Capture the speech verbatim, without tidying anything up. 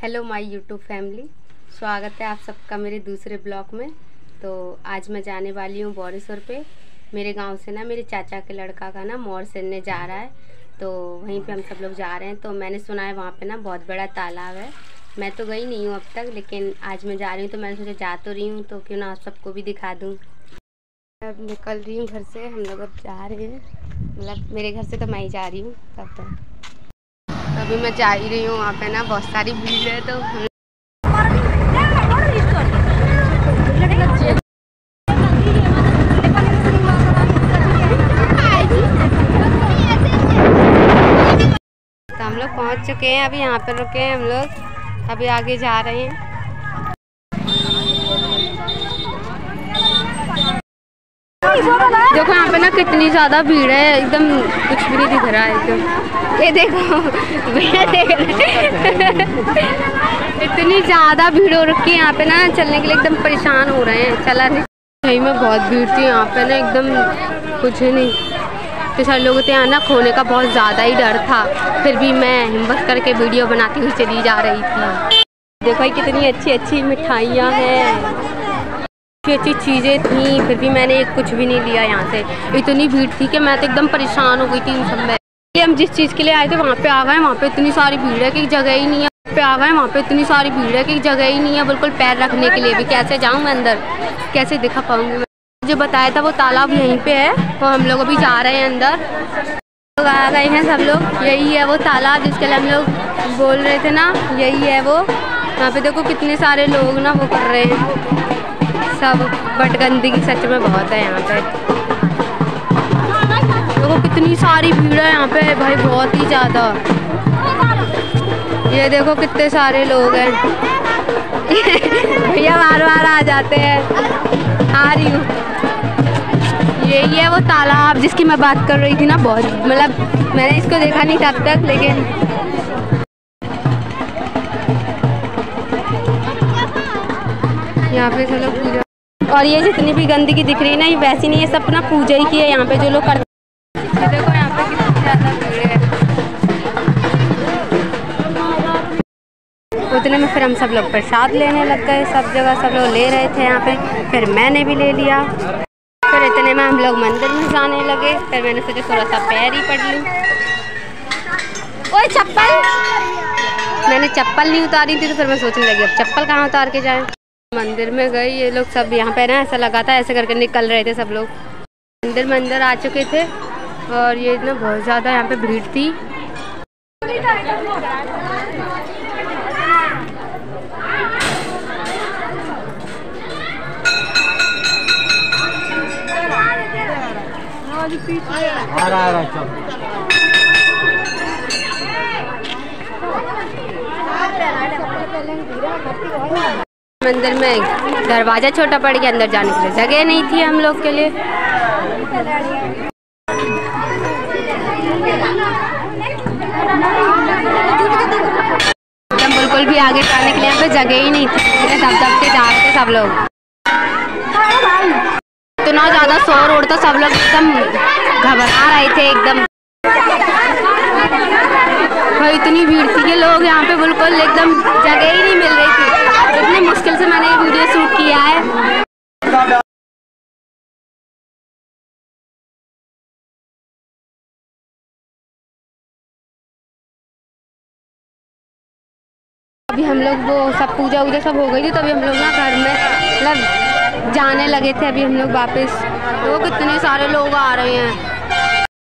Hello my YouTube family, स्वागत है आप सबका मेरे दूसरे ब्लॉग में। तो आज मैं जाने वाली हूँ बौरेश्वर पे। मेरे गांव से ना मेरे चाचा के लड़का का ना मोर सेरने जा रहा है, तो वहीं पे हम सब लोग जा रहे हैं। तो मैंने सुना है वहाँ पे ना बहुत बड़ा तालाब है। मैं तो गई नहीं हूँ अब तक, लेकिन आज मैं जा रही हूँ तो मैंने सोचा जा तो रही हूँ तो क्यों ना आप सबको भी दिखा दूँ। अब निकल रही हूँ घर से, हम लोग अब जा रहे हैं, मतलब मेरे घर से तो मैं ही जा रही हूँ तब तक। अभी मैं जा ही रही हूँ, वहाँ पे ना बहुत सारी भीड़ है। तो तो हम लोग पहुँच चुके हैं, अभी यहाँ पर रुके हैं हम लोग, अभी आगे जा रहे हैं। देखो यहाँ पे ना कितनी ज़्यादा भीड़ है, एकदम कुछ भी नहीं दिख रहा है एकदम। ये देखो भैया देख रहे इतनी ज़्यादा भीड़ हो रखी है यहाँ पे ना, चलने के लिए एकदम परेशान हो रहे हैं, चला नहीं। सही में बहुत भीड़ थी यहाँ पे ना, एकदम कुछ ही नहीं। तो सारे लोगों के यहाँ ना खोने का बहुत ज़्यादा ही डर था, फिर भी मैं हिम्मत करके वीडियो बनाती हुई चली जा रही थी। देखो कितनी अच्छी अच्छी मिठाइयाँ हैं, अच्छी अच्छी चीज़ें थी, फिर भी मैंने कुछ भी नहीं लिया यहाँ से। इतनी भीड़ थी कि मैं तो एकदम परेशान हो गई थी इन सब में। हम जिस चीज़ के लिए आए थे वहाँ पे आ गए, वहाँ पे इतनी सारी भीड़ है कि जगह ही नहीं है। पे आ गए वहाँ पे इतनी सारी भीड़ है कि जगह ही नहीं है, बिल्कुल पैर रखने के लिए भी। कैसे जाऊँ मैं अंदर, कैसे दिखा पाऊँगी मैं? जो बताया था वो तालाब यहीं पे है, तो हम लोग अभी जा रहे हैं अंदर। लोग आ गए हैं सब लोग, यही है वो तालाब जिसके लिए हम लोग बोल रहे थे ना, यही है वो। यहाँ पे देखो कितने सारे लोग ना वो कर रहे हैं सब, बट गंदगी सच में बहुत है यहाँ पे। देखो कितनी सारी भीड़ है यहाँ पे भाई, बहुत ही ज़्यादा। ये देखो कितने सारे लोग हैं भैया बार बार आ जाते हैं। आ रही हूँ, यही है वो तालाब जिसकी मैं बात कर रही थी ना। बहुत मतलब मैंने इसको देखा नहीं था अब तक, लेकिन यहाँ पे चलो पूजा। और ये जितनी भी गंदगी दिख रही है ना, ये वैसी नहीं है, सब ना पूजा ही की है यहाँ पे जो लोग करते हैं। देखो यहाँ पे कितनी ज़्यादा भीड़ है। उतने में फिर हम सब लोग प्रसाद लेने लग गए, सब जगह सब लोग ले रहे थे यहाँ पे, फिर मैंने भी ले लिया। फिर इतने में हम लोग मंदिर में जाने लगे, फिर मैंने सोचा थोड़ा सा पैर ही पढ़ लूँ। ओए चप्पल, मैंने चप्पल नहीं उतारी थी तो फिर मैं सोचने लगी अब चप्पल कहाँ उतार के जाएं। मंदिर में गई, ये लोग सब यहाँ पे ना ऐसा लगा था ऐसे करके निकल रहे थे सब लोग। मंदिर में अंदर आ चुके थे और ये ना बहुत ज़्यादा यहाँ पे भीड़ थी। आ रहा है मंदिर में दरवाज़ा छोटा पड़ गया, अंदर जाने के लिए जगह नहीं थी हम लोग के लिए। एकदम बिल्कुल भी आगे जाने के लिए यहाँ पे जगह ही नहीं थी, दब दब के जा रहे थे सब लोग। इतना ज़्यादा शोर उड़ता, सब लोग एकदम घबरा रहे थे एकदम। भाई इतनी भीड़ थी कि लोग यहाँ पे बिल्कुल एकदम जगह ही नहीं मिल रही थी। इतनी मुश्किल से मैंने ये वीडियो शूट किया है। अभी हम लोग वो सब पूजा वूजा सब हो गई थी, तभी हम लोग ना घर में मतलब जाने लगे थे अभी हम लोग वापस। तो कितने सारे लोग आ रहे हैं,